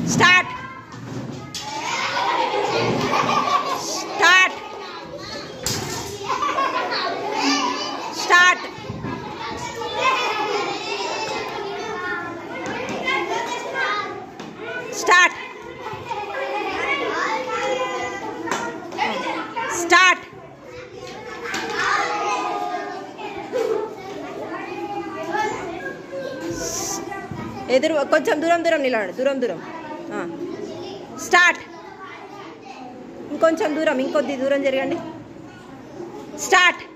start start start start start ఎదురు కొంచెం దూరం నిలబడు దూరం స్టార్ట్ ఇంకొంచెం దూరం ఇంకొద్ది దూరం జరగండి స్టార్ట్